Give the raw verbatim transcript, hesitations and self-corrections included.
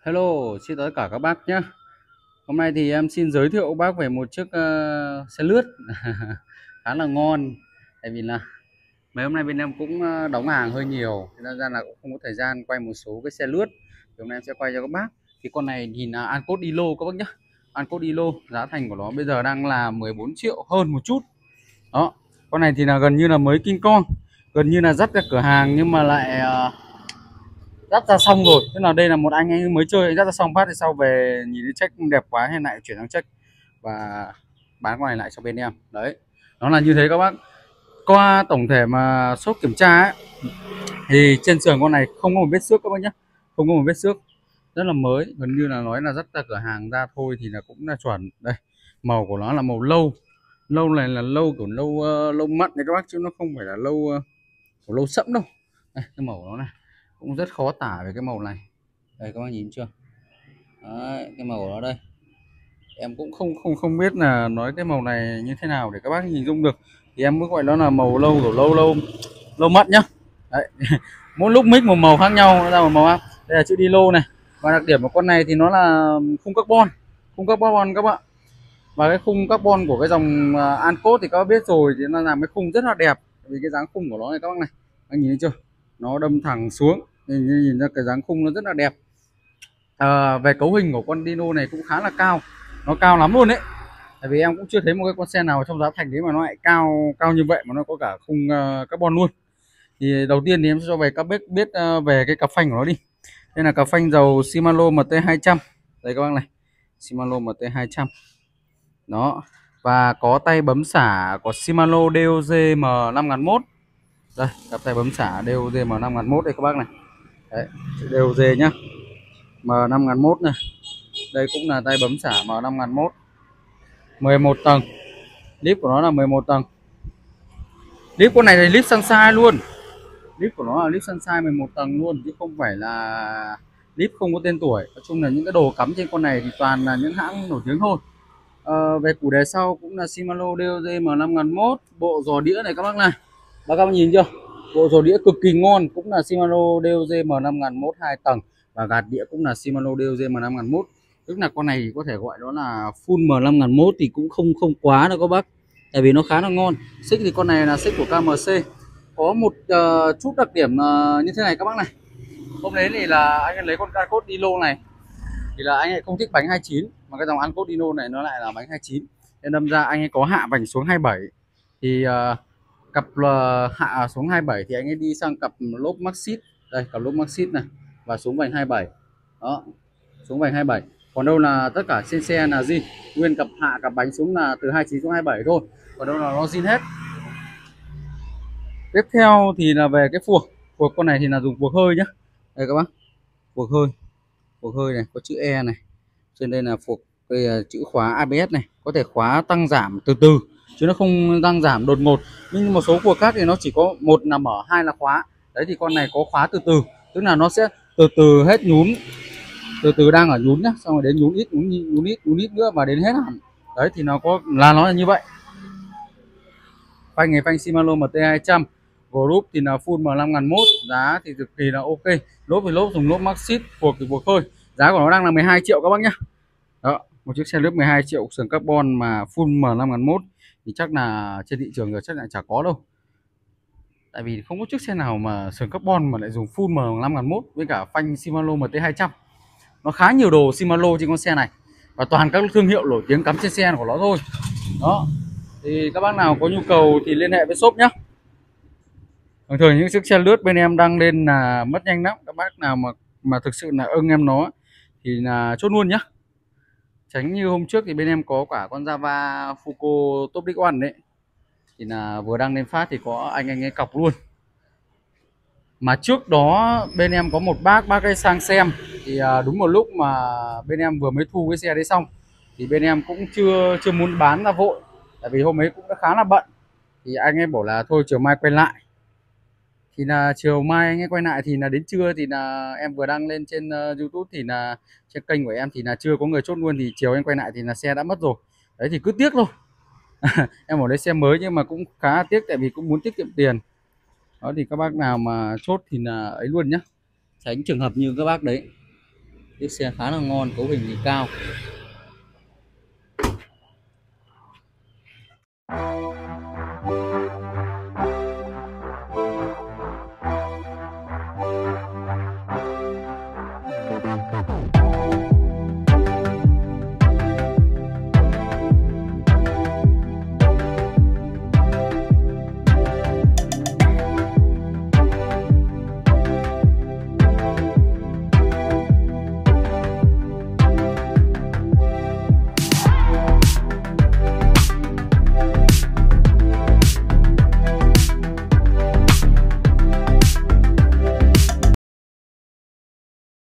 Hello, xin tất cả các bác nhé. Hôm nay thì em xin giới thiệu bác về một chiếc ờ, xe lướt khá là ngon. Tại vì là mấy hôm nay bên em cũng ờ, đóng hàng hơi nhiều, thế nên ra là cũng không có thời gian quay một số cái xe lướt. Thì hôm nay em sẽ quay cho các bác. Thì con này thì là Ancos Dilo các bác nhé. Ancos Dilo, giá thành của nó bây giờ đang là mười bốn triệu hơn một chút. Đó, con này thì là gần như là mới King Kong, gần như là dắt ra cửa hàng nhưng mà lại ờ, dắt ra xong rồi. Tức là đây là một anh ấy mới chơi, anh dắt ra xong phát thì sau về nhìn thấy check đẹp quá hay lại chuyển sang check và bán con này lại cho bên em. Đấy, nó là như thế các bác. Qua tổng thể mà shop kiểm tra ấy, thì trên sườn con này không có một vết xước các bác nhé, không có một vết xước, rất là mới, gần như là nói là dắt ra cửa hàng ra thôi thì là cũng là chuẩn. Đây, màu của nó là màu lâu, lâu này là lâu kiểu lâu uh, lâu mận đấy các bác, chứ nó không phải là lâu uh, lâu sẫm đâu. Đây, cái màu của nó này cũng rất khó tả về cái màu này. Đây các bác nhìn chưa? Đấy, cái màu của nó đây em cũng không không không biết là nói cái màu này như thế nào để các bác nhìn dung được, thì em mới gọi nó là màu lâu của lâu lâu lâu mất nhá. Đấy. Mỗi lúc mix một màu khác nhau nó ra một màu khác. Đây là chữ Dilo này, và đặc điểm của con này thì nó là khung carbon, khung carbon các bạn. Và cái khung carbon của cái dòng uh, Ancos thì các bác biết rồi, thì nó làm cái khung rất là đẹp. Vì cái dáng khung của nó này các bác này, anh nhìn thấy chưa, nó đâm thẳng xuống, nhìn, nhìn ra cái dáng khung nó rất là đẹp. À, về cấu hình của con Dino này cũng khá là cao, nó cao lắm luôn đấy. Tại vì em cũng chưa thấy một cái con xe nào trong giá thành đấy mà nó lại cao cao như vậy, mà nó có cả khung uh, carbon luôn. Thì đầu tiên thì em sẽ cho về các bác biết uh, về cái cặp phanh của nó đi. Đây là cặp phanh dầu Shimano em tê hai trăm. Đây các bác này, Shimano em tê hai trăm đó. Và có tay bấm xả của Shimano đê ô giê em năm nghìn một. Đây, cặp tay bấm xả đê ô giê em năm nghìn một đây các bác này. Đấy, đê ô giê nhá, em năm nghìn một này. Đây cũng là tay bấm xả em năm nghìn một, mười một tầng, lip của nó là mười một tầng. Lip con này là lip Sunshine luôn, lip của nó là lip Sunshine mười một tầng luôn, chứ không phải là lip không có tên tuổi. Nói chung là những cái đồ cắm trên con này thì toàn là những hãng nổi tiếng thôi. À, về củ đề sau cũng là Shimano đê ô giê em năm nghìn một. Bộ giò đĩa này các bác này, bác các bác nhìn chưa, bộ giò đĩa cực kỳ ngon, cũng là Shimano đê ô giê em năm nghìn một hai tầng. Và gạt đĩa cũng là Shimano đê ô giê em năm nghìn một. Tức là con này thì có thể gọi đó là full em năm nghìn một thì cũng không không quá đâu các bác, tại vì nó khá là ngon. Xích thì con này là xích của ca em xê. Có một uh, chút đặc điểm uh, như thế này các bác này. Hôm đấy thì là anh ấy lấy con Ancos Dilo này thì là anh ấy không thích bánh hai chín, mà cái dòng Ancos Dilo này nó lại là bánh hai chín, nên đâm ra anh ấy có hạ vành xuống hai bảy. Thì uh, cặp uh, hạ xuống hai bảy thì anh ấy đi sang cặp lốp Maxxis. Đây, cặp lốp Maxxis này, và xuống vành hai bảy đó, xuống vành hai bảy. Còn đâu là tất cả trên xe là zin, nguyên cặp hạ cặp bánh xuống là từ hai chín xuống hai bảy thôi, còn đâu là nó zin hết. Tiếp theo thì là về cái phuộc. Phuộc con này thì là dùng phuộc hơi nhá. Đây các bác, phuộc hơi, phuộc hơi này có chữ E này, trên đây là phuộc, đây là chữ khóa a bê ét này, có thể khóa tăng giảm từ từ chứ nó không tăng giảm đột ngột. Nhưng một số phuộc khác thì nó chỉ có một là mở, hai là khóa. Đấy thì con này có khóa từ từ, tức là nó sẽ từ từ hết nhún, từ từ đang ở nhún nhá, xong rồi đến nhún ít, nhún nhún ít, nhún ít nữa và đến hết hẳn. Đấy thì nó có là nó là như vậy. Phanh này phanh Shimano em tê hai trăm. Group thì là full em năm nghìn một, giá thì cực kỳ là ok. Lốp thì lốp dùng lốp Maxxis, phuộc thì phuộc hơi. Giá của nó đang là mười hai triệu các bác nhá. Đó, một chiếc xe lướt mười hai triệu sườn carbon mà full em năm nghìn một thì chắc là trên thị trường rồi chắc là chả có đâu. Tại vì không có chiếc xe nào mà sườn carbon mà lại dùng full em năm nghìn một với cả phanh Shimano em tê hai trăm. Nó khá nhiều đồ Shimano trên con xe này, và toàn các thương hiệu nổi tiếng cắm trên xe của nó thôi. Đó, thì các bác nào có nhu cầu thì liên hệ với shop nhé. Thường thường những chiếc xe lướt bên em đăng lên là mất nhanh lắm. Các bác nào mà mà thực sự là ưng em nó thì là chốt luôn nhá. Tránh như hôm trước thì bên em có cả con Java Fuco Top Deck One đấy, thì là vừa đăng lên phát thì có anh anh ấy cọc luôn. Mà trước đó bên em có một bác bác ấy sang xem, thì đúng một lúc mà bên em vừa mới thu cái xe đấy xong, thì bên em cũng chưa chưa muốn bán ra vội, tại vì hôm ấy cũng đã khá là bận. Thì anh ấy bảo là thôi chiều mai quay lại. Thì là chiều mai anh ấy quay lại thì là đến trưa thì là em vừa đăng lên trên uh, YouTube, thì là trên kênh của em thì là chưa có người chốt luôn, thì chiều em quay lại thì là xe đã mất rồi. Đấy thì cứ tiếc thôi. Em bảo lấy xe mới nhưng mà cũng khá tiếc, tại vì cũng muốn tiết kiệm tiền. Đó thì các bác nào mà chốt thì là ấy luôn nhá, tránh trường hợp như các bác đấy. Chiếc xe khá là ngon, cấu hình thì cao.